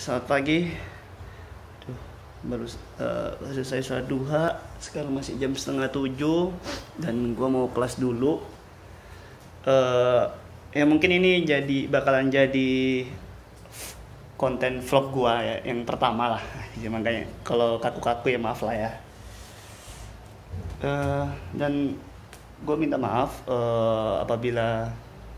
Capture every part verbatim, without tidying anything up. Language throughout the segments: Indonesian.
Selamat pagi. Tuh, baru uh, selesai sholat duha. Sekarang masih jam setengah tujuh dan gue mau kelas dulu. Uh, ya mungkin ini jadi bakalan jadi konten vlog gue ya, yang pertama lah. Jadi makanya kalau kaku-kaku ya maaf lah ya. Uh, dan gue minta maaf uh, apabila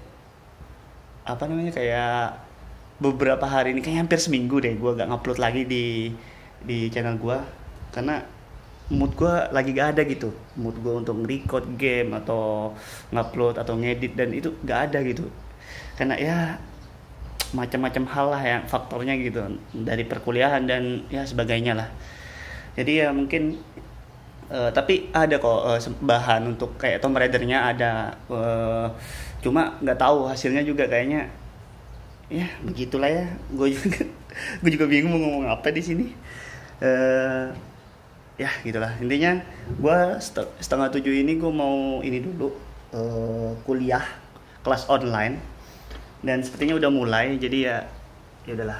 apa namanya kayak beberapa hari ini, kayak hampir seminggu deh gue gak ngupload lagi di di channel gue karena mood gue lagi gak ada gitu, mood gue untuk nge-record game atau ngupload atau ngedit, dan itu gak ada gitu karena ya macam-macam hal lah yang faktornya gitu dari perkuliahan dan ya sebagainya lah. Jadi ya mungkin uh, tapi ada kok uh, bahan untuk kayak Tomb Raider-nya ada, uh, cuma nggak tahu hasilnya juga kayaknya ya begitulah ya. Gue juga gue juga bingung mau ngomong apa di sini. Uh, ya gitulah intinya. Gue setengah tujuh ini gue mau ini dulu uh, kuliah kelas online dan sepertinya udah mulai. Jadi ya ya udahlah,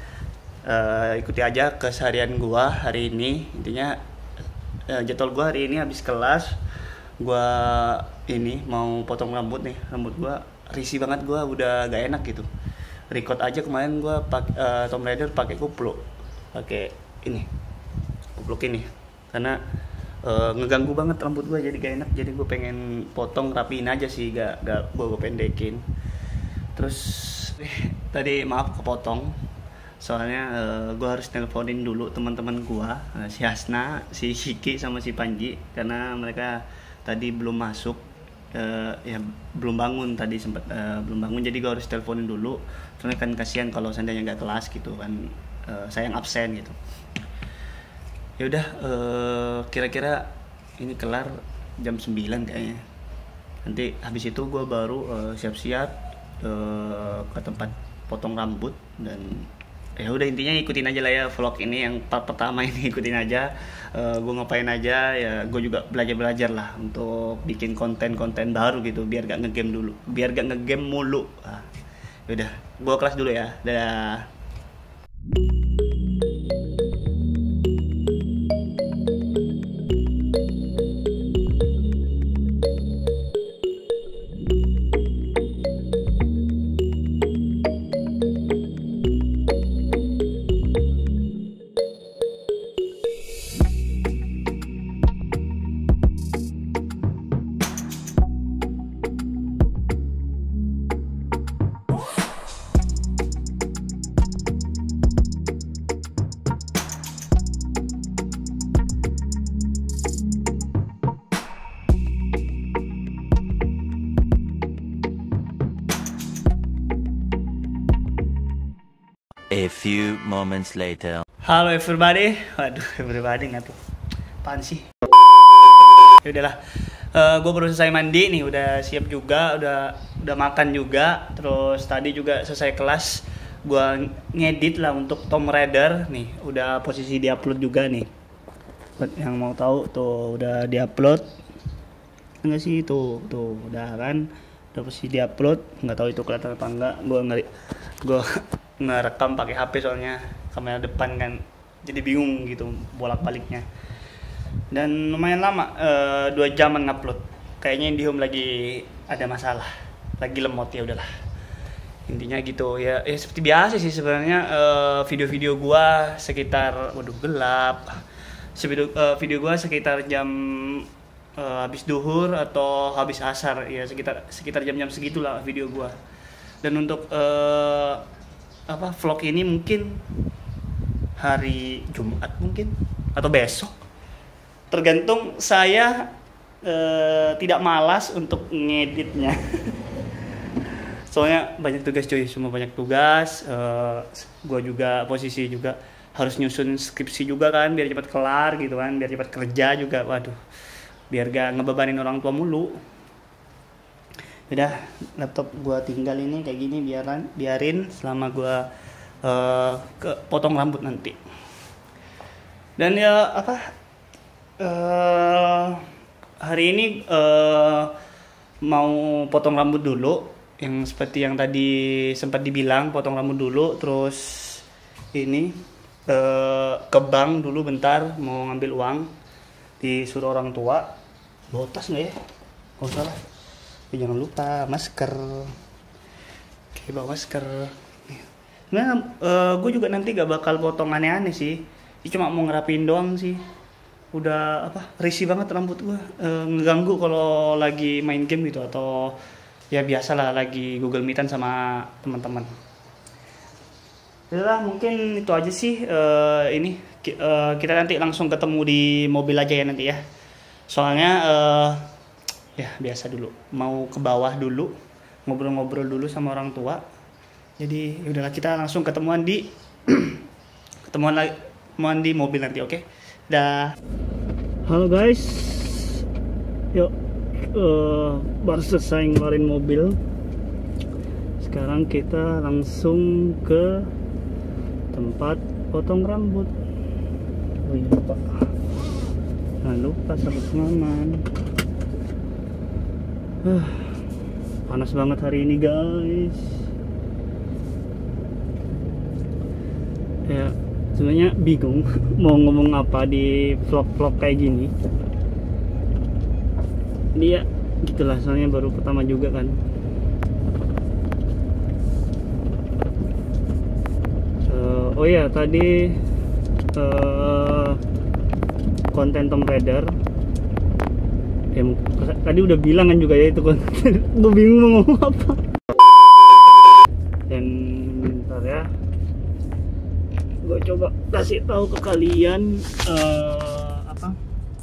uh, ikuti aja keseharian gue hari ini. Intinya uh, jadwal gue hari ini habis kelas gue ini mau potong rambut nih. Rambut gue risih banget, gue udah gak enak gitu. Record aja kemarin gue pakai uh, Tomb Raider pakai kupluk, pakai ini kupluk ini karena uh, ngeganggu banget rambut gue, jadi gak enak. Jadi gue pengen potong rapiin aja sih, gak gak gue pendekin. Terus eh, tadi maaf kepotong soalnya uh, gue harus teleponin dulu teman-teman gue, uh, si Hasna, si Shiki sama si Panji, karena mereka tadi belum masuk. Uh, ya belum bangun tadi sempat uh, belum bangun, jadi gue harus teleponin dulu soalnya kan kasihan kalau seandainya nggak kelas gitu kan, uh, saya yang absen gitu. Ya udah, uh, kira-kira ini kelar jam sembilan kayaknya. Nanti habis itu gue baru uh, siap-siap uh, ke tempat potong rambut. Dan ya udah intinya ikutin aja lah ya vlog ini yang part pertama ini, ikutin aja uh, gue ngapain aja ya. Gue juga belajar-belajar lah untuk bikin konten-konten baru gitu biar gak ngegame dulu, biar gak ngegame mulu. Nah, yaudah gue kelas dulu ya, dadah. A few moments later. Halo everybody, waduh everybody nggak tuh, apaan sih? Ya udahlah, uh, gue baru selesai mandi nih, udah siap juga, udah udah makan juga. Terus tadi juga selesai kelas, gue ngedit lah untuk Tomb Raider nih, udah posisi diupload juga nih. Buat yang mau tahu tuh udah diupload, enggak sih tuh tuh udah kan, udah posisi diupload. Nggak tahu itu kelihatan apa enggak, gue ngeri, gue ngerekam pakai H P soalnya kamera depan kan, jadi bingung gitu bolak-baliknya. Dan lumayan lama, e, dua jaman ngupload. Kayaknya IndiHome lagi ada masalah, lagi lemot. Ya udahlah, intinya gitu ya. Ya seperti biasa sih sebenarnya, e, video-video gua sekitar, waduh gelap. Video, e, video gua sekitar jam e, habis duhur atau habis asar ya, sekitar sekitar jam-jam segitulah video gua. Dan untuk e, apa vlog ini mungkin hari Jumat mungkin atau besok, tergantung saya e, tidak malas untuk ngeditnya. Soalnya banyak tugas cuy, semua banyak tugas. e, gue juga posisi juga harus nyusun skripsi juga kan, biar cepat kelar gitu kan, biar cepat kerja juga. Waduh, biar gak ngebebanin orang tua mulu. Udah, laptop gue tinggal ini kayak gini, biaran biarin selama gue uh, ke potong rambut nanti. Dan ya apa, uh, hari ini uh, mau potong rambut dulu, yang seperti yang tadi sempat dibilang, potong rambut dulu. Terus ini eh, ke bank dulu bentar mau ngambil uang, disuruh orang tua bawa tas nggak ya? Oh salah, ya, jangan lupa masker. Oke, bawa masker. Nah, eh, gue juga nanti gak bakal potong aneh-aneh sih, ini cuma mau ngerapin doang sih. Udah apa, risih banget rambut gue, eh, ngeganggu kalau lagi main game gitu atau ya biasalah lagi Google Meetan sama teman-teman. Udah, mungkin itu aja sih. Uh, ini uh, kita nanti langsung ketemu di mobil aja ya nanti ya. Soalnya uh, ya biasa dulu mau ke bawah dulu, ngobrol-ngobrol dulu sama orang tua. Jadi udahlah, kita langsung ketemuan di ketemuan lagi ketemuan di mobil nanti, oke? Okay? Dah. Halo guys. Yuk, uh, baru selesai ngeluarin mobil. Sekarang kita langsung ke tempat potong rambut. Oh iya lupa, jangan lupa sabuk pengaman. uh, Panas banget hari ini guys. Ya sebenarnya bingung mau ngomong apa di vlog-vlog kayak gini. Dia gitulah, soalnya baru pertama juga kan. Oh iya, tadi uh, konten Tomb Raider ya, tadi udah bilang kan juga ya itu konten. Gue bingung mau ngomong apa. Dan bentar ya, gue coba kasih tahu ke kalian uh, apa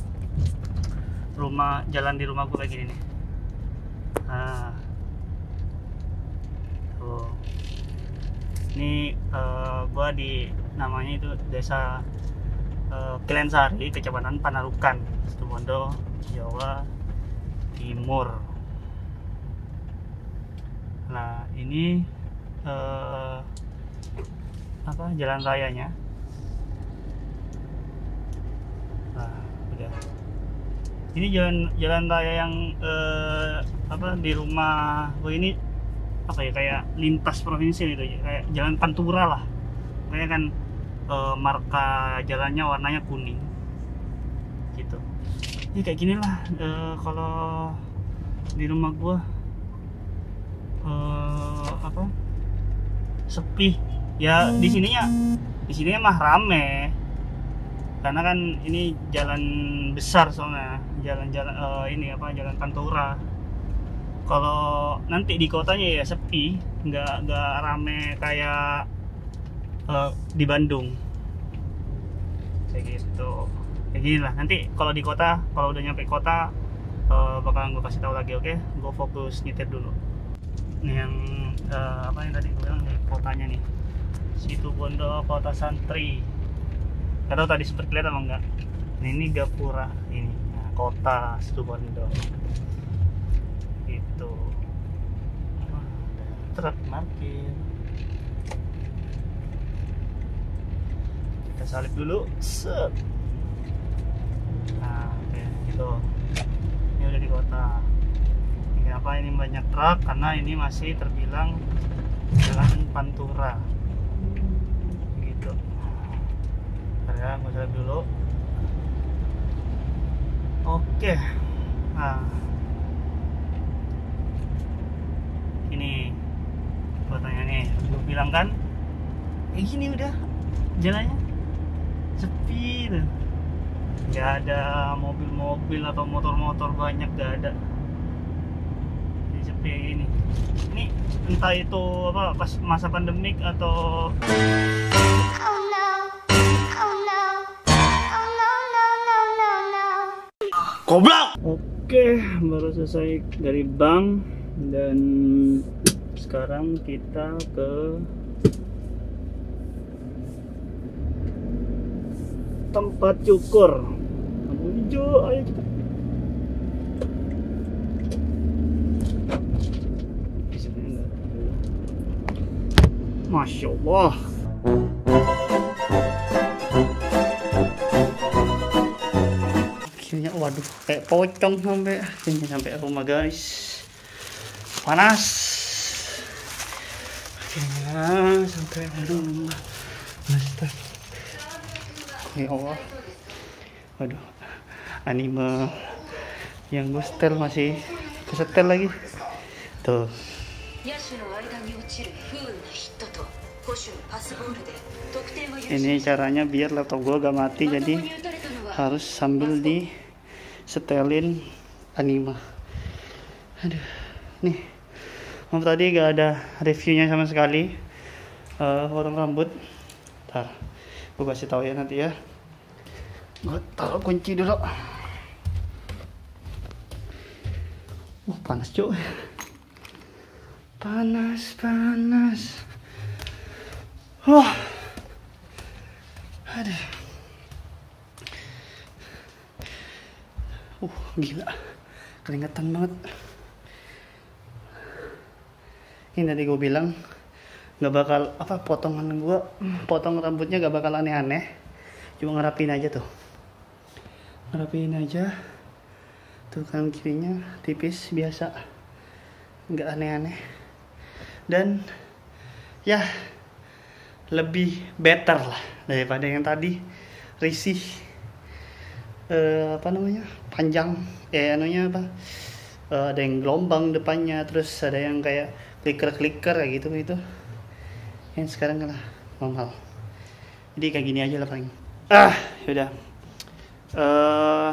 rumah, jalan di rumah gue kayak gini nih. Nah, tuh. Ini uh, gua di namanya itu desa uh, Kilensari, Kecamatan Panarukan, Situbondo, Jawa Timur. Nah ini uh, apa jalan rayanya. Nah udah, ini jalan jalan raya yang uh, apa di rumah gua ini apa ya, kayak lintas provinsi gitu, kayak jalan Pantura lah, kayak kan e, marka jalannya warnanya kuning gitu. Ini kayak gini lah e, kalau di rumah gua e, apa sepi ya. Di sininya di sininya mah rame karena kan ini jalan besar, soalnya jalan-jalan e, ini apa jalan Pantura. Kalau nanti di kotanya ya sepi, nggak nggak rame kayak uh, di Bandung, kayak gitu. Kayak gini lah. Nanti kalau di kota, kalau udah nyampe kota, uh, bakalan gue kasih tahu lagi, oke? Okay? Gue fokus nyetir dulu. Nih yang uh, apa yang tadi gue bilang nih, kotanya nih, Situbondo Kota Santri. Gak tahu tadi sempat kelihatan atau enggak. Nah, ini Gapura ini, nah, kota Situbondo. Itu truk parkir, kita salip dulu, set. Nah oke gitu, ini udah di kota. Ini kenapa ini banyak truk, karena ini masih terbilang jalan Pantura gitu. Bentar ya, gue salip dulu. Oke, nah ini kotanya nih, gue bilang kan kayak gini udah jalannya sepi tuh, nggak ada mobil-mobil atau motor-motor banyak, nggak ada. Jadi sepi kayak gini. Ini entah itu apa pas masa pandemik atau goblok. Oke, baru selesai dari bank dan sekarang kita ke tempat cukur. Lampu hijau, ayo cepat. Masya Allah. Akhirnya, waduh, kayak pocong sampai akhirnya sampai rumah guys. Panas. Akhirnya sampai rumah. Astaga. Ya Allah. Waduh. Anime yang gue setel masih kesetel lagi. Tuh. Ini caranya biar laptop gue gak mati, jadi harus sambil di setelin anime. Aduh, nih, maaf tadi gak ada reviewnya sama sekali. Uh, potong rambut. Ntar, gue kasih tahu ya nanti ya. Gue taruh kunci dulu. Uh, panas cuy. Panas, panas. Wah. Aduh. Uh, gila. Keringetan banget. Ini tadi gue bilang nggak bakal apa potongan gue, potong rambutnya gak bakal aneh-aneh. Cuma ngerapin aja tuh. Ngerapin aja. Tuh kan kirinya tipis biasa. Nggak aneh-aneh. Dan ya lebih better lah daripada yang tadi risih, uh, apa namanya, panjang, ya anunya apa, uh, ada yang gelombang depannya, terus ada yang kayak clicker-clicker kayak gitu gitu. Yang sekarang kan normal, jadi kayak gini aja lah paling. Ah yaudah, uh,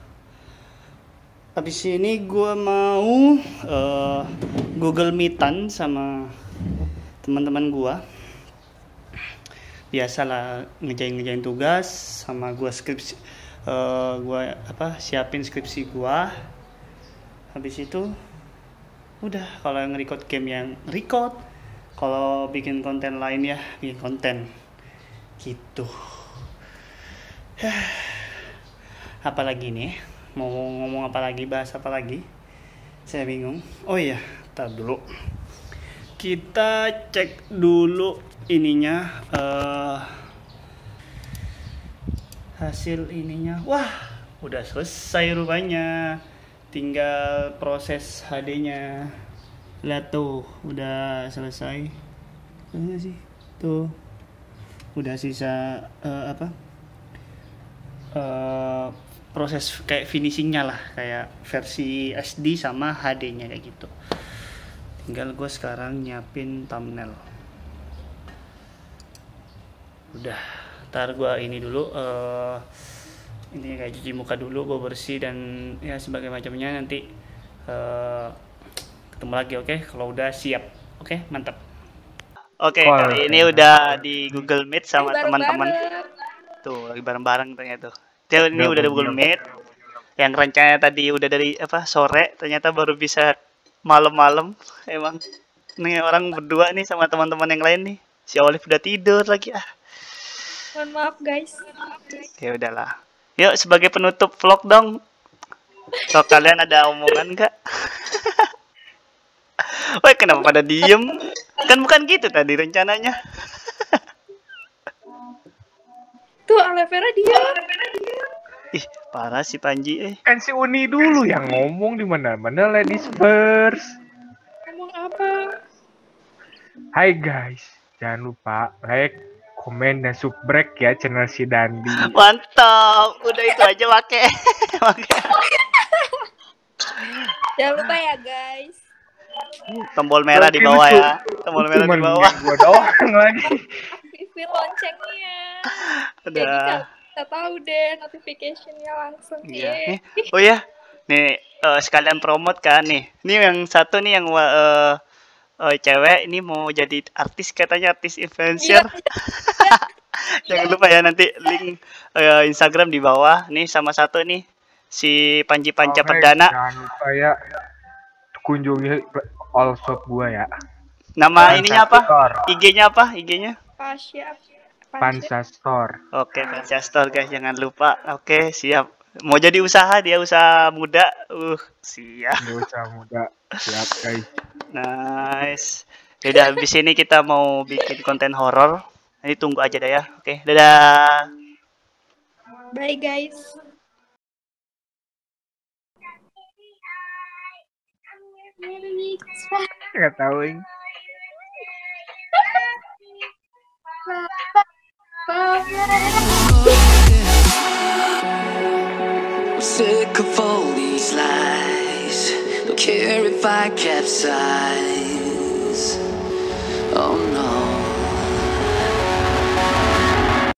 habis ini gue mau uh, Google Meetan sama teman-teman gue. Biasalah ngejain-ngejain tugas sama gue skripsi, uh, gue apa siapin skripsi gue. Habis itu udah, kalau yang record game yang record, kalau bikin konten lain ya bikin konten gitu. Apalagi nih, mau ngomong apa lagi, bahas apa lagi, saya bingung. Oh iya, tar dulu, kita cek dulu ininya, uh, hasil ininya. Wah, udah selesai rupanya, tinggal proses H D-nya. Lihat tuh, udah selesai. Mana sih? Tuh, udah sisa uh, apa? Uh, proses kayak finishingnya lah, kayak versi S D sama H D-nya kayak gitu. Tinggal gue sekarang nyiapin thumbnail. Udah, ntar gue ini dulu, uh, ini kayak cuci muka dulu, gue bersih dan ya sebagai macamnya, nanti uh, ketemu lagi, oke? Okay? Kalau udah siap, oke? Okay? Mantap. Oke, okay, kali ini udah di Google Meet sama teman-teman. Tuh, lagi bareng-bareng ternyata tuh. Tuh, ini udah di Google Meet. Yang rencananya tadi udah dari apa sore, ternyata baru bisa malam-malam. Emang nih orang berdua nih sama teman-teman yang lain nih. Si Olive udah tidur lagi ah. Mohon maaf guys. Ya udahlah. Yuk sebagai penutup vlog dong. So kalian ada omongan nggak? Wah kenapa pada diem? Kan bukan gitu tadi rencananya. Tuh aloe vera dia. Ih parah si Panji eh. Kan si Uni dulu yang ngomong di mana-mana, ladies first. Ngomong apa? Hai guys, jangan lupa like, komen dan subscribe ya channel si Dandi. Mantap, udah itu aja pakai. Jangan lupa ya guys. Tombol merah di bawah ya. Tombol merah di bawah. Gua doang lagi. Aktifin loncengnya. Udah. Jadi kita tahu deh notificationnya langsung. Iya. Oh ya, nih uh, sekalian promote kan nih. Ini yang satu nih yang uh, uh, cewek ini mau jadi artis, katanya artis influencer. Iya. Jangan lupa ya nanti link uh, Instagram di bawah. Nih sama satu nih si Panji Panca Oh, Perdana. Jangan lupa ya kunjungi all shop gua ya. Nama Pansa ininya apa? Store. I G-nya apa? I G-nya? Pasya. Pansa Store. Oke, Panca Store guys, jangan lupa. Oke, siap. Mau jadi usaha, dia usaha muda. Uh, siap. Dia usaha muda. Siap, guys. Nice. Yaudah, habis ini kita mau bikin konten horor. Nanti tunggu aja dah ya. Oke, dadah. Bye guys. Nggak tahu ini. Sick of all these lies. Don't care if I capsize.